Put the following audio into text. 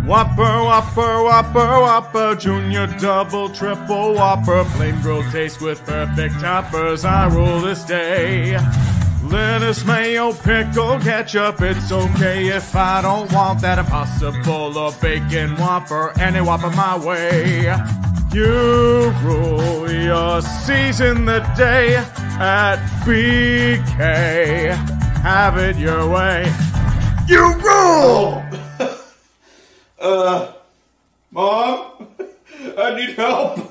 Whopper, Whopper, Whopper, Whopper, Junior, Double, Triple Whopper, plain grilled taste with perfect toppers. I rule this day. Lettuce, mayo, pickle, ketchup, it's okay if I don't want that impossible or bacon Whopper, any Whopper my way. You rule, your season the day at BK. Have it your way. You rule! Mom, I need help.